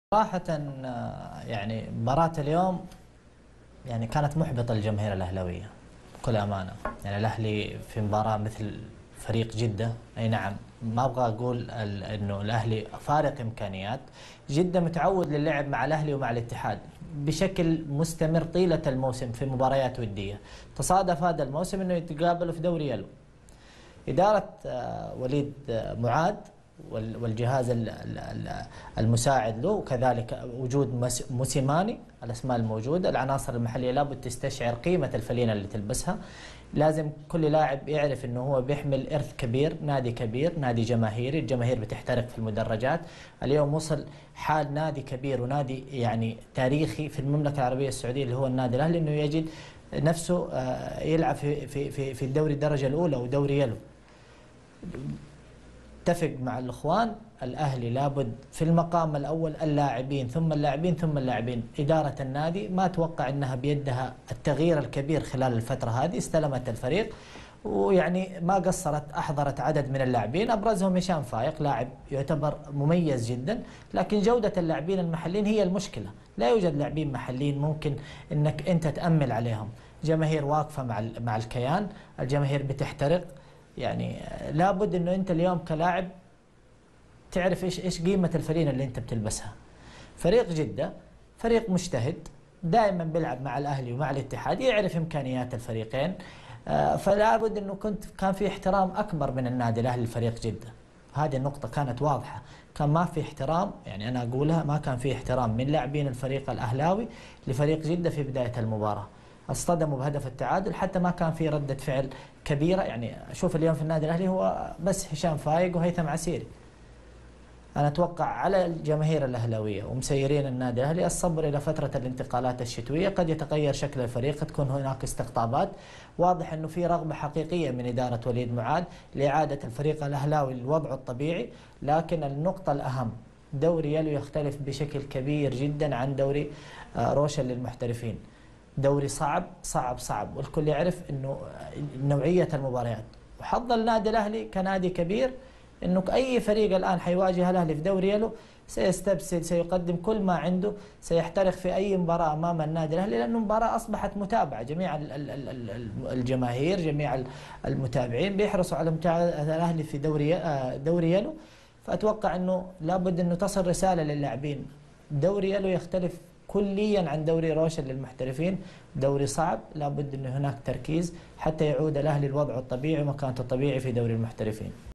صراحة يعني مباراة اليوم يعني كانت محبطة للجماهير الأهلاوية بكل أمانة. يعني الأهلي في مباراة مثل فريق جدة، أي نعم ما أبغى أقول إنه الأهلي فارق إمكانيات. جدة متعود للعب مع الأهلي ومع الاتحاد بشكل مستمر طيلة الموسم في مباريات ودية. تصادف هذا الموسم إنه يتقابلوا في دوري يلو. إدارة وليد معاد والجهاز المساعد له، وكذلك وجود موسيماني، الأسماء الموجودة، العناصر المحلية لابد تستشعر قيمة الفلينة اللي تلبسها. لازم كل لاعب يعرف أنه هو بيحمل إرث كبير، نادي كبير، نادي جماهيري، الجماهير بتحترق في المدرجات. اليوم وصل حال نادي كبير ونادي يعني تاريخي في المملكة العربية السعودية اللي هو النادي الأهلي أنه يجد نفسه يلعب في الدوري الدرجة الأولى ودوري يلو. اتفق مع الاخوان، الاهلي لابد في المقام الاول اللاعبين ثم اللاعبين ثم اللاعبين. اداره النادي ما اتوقع انها بيدها التغيير الكبير خلال الفتره هذه، استلمت الفريق ويعني ما قصرت، احضرت عدد من اللاعبين ابرزهم هشام فايق، لاعب يعتبر مميز جدا، لكن جوده اللاعبين المحليين هي المشكله. لا يوجد لاعبين محليين ممكن انك انت تامل عليهم. جماهير واقفه مع الكيان، الجماهير بتحترق. يعني لابد انه انت اليوم كلاعب تعرف ايش قيمه الفريق اللي انت بتلبسها. فريق جده فريق مجتهد، دائما بيلعب مع الاهلي ومع الاتحاد، يعرف امكانيات الفريقين. فلا بد انه كان في احترام اكبر من النادي الاهلي لفريق جده. هذه النقطه كانت واضحه، كان ما في احترام، يعني انا اقولها ما كان في احترام من لاعبين الفريق الاهلاوي لفريق جده في بدايه المباراه. اصطدموا بهدف التعادل، حتى ما كان في ردة فعل كبيرة. يعني شوف اليوم في النادي الأهلي هو بس هشام فايق وهيثم عسيري. أنا أتوقع على الجماهير الأهلاوية ومسيرين النادي الأهلي الصبر إلى فترة الانتقالات الشتوية، قد يتغير شكل الفريق، تكون هناك استقطابات. واضح أنه في رغبة حقيقية من إدارة وليد معاد لإعادة الفريق الأهلاوي للوضع الطبيعي، لكن النقطة الأهم دوري يلو يختلف بشكل كبير جدا عن دوري روشن للمحترفين. دوري صعب صعب صعب، والكل يعرف انه نوعيه المباريات. وحظ النادي الاهلي كنادي كبير انه اي فريق الان حيواجه الاهلي في دوري يلو سيستبسل، سيقدم كل ما عنده، سيحترق في اي مباراه امام النادي الاهلي، لانه مباراه اصبحت متابعه. جميع الجماهير، جميع المتابعين بيحرصوا على متابعه الاهلي في دوري يلو. فاتوقع انه لابد انه تصل رساله للاعبين. دوري يلو يختلف كليا عن دوري روشن للمحترفين، دوري صعب، لابد أن هناك تركيز حتى يعود الأهلي لوضعه الطبيعي ومكانته الطبيعي في دوري المحترفين.